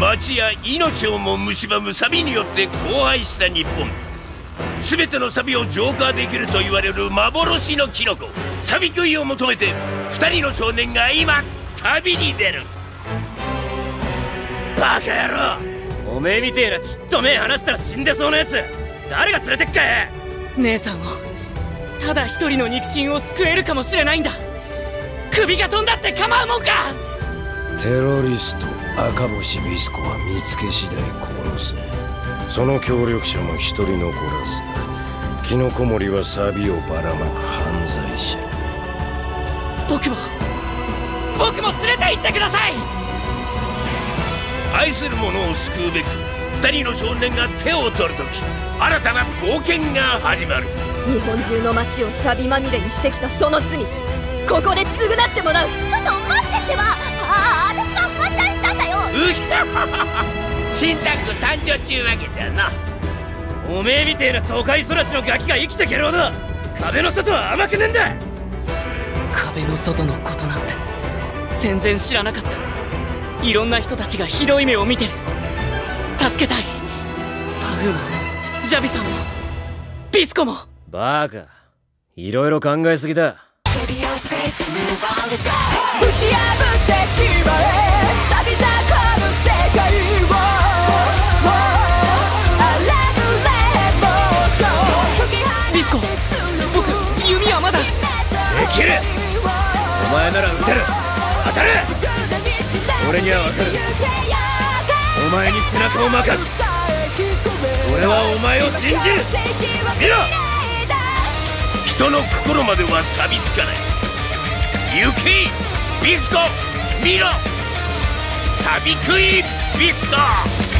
町や命をも蝕むサビによって荒廃した日本。全てのサビを浄化できると言われる幻のキノコサビクイを求めて2人の少年が今旅に出る。バカ野郎、 おめえみてえなちっと目離したら死んでそうなやつ誰が連れてっか。 姉さんをただ一人の肉親を救えるかもしれないんだ。首が飛んだって構うもんか。 テロリスト赤星ビスコは見つけ次第殺す。その協力者も一人残らずだ。キノコモリはサビをばらまく犯罪者。 僕も連れて行ってください。 愛する者を救うべく2人の少年が手を取るとき新たな冒険が始まる。 日本中の街をサビまみれにしてきたその罪、ここで償ってもらう。 ちょっと待ってってば。私は反対したんだよ。 新タッグ誕生中わけだな。 おめえみてえな都会育ちのガキが生きてけるほど壁の外は甘くねえんだ。 壁の外のことなんて全然知らなかった。いろんな人たちがひどい目を見てる。助けたい。パフーもジャビさんもビスコも。 バカ、いろいろ考えすぎだ。 打ち破ってしまえ錆びたこの世界を。 ビスコ、僕弓はまだ。 できる。お前なら撃てる。当たる。俺には分かる。お前に背中を任す。俺はお前を信じる。見ろ。 人の心までは錆びつかない。行けビスコ、見ろ。サビクイビスコ。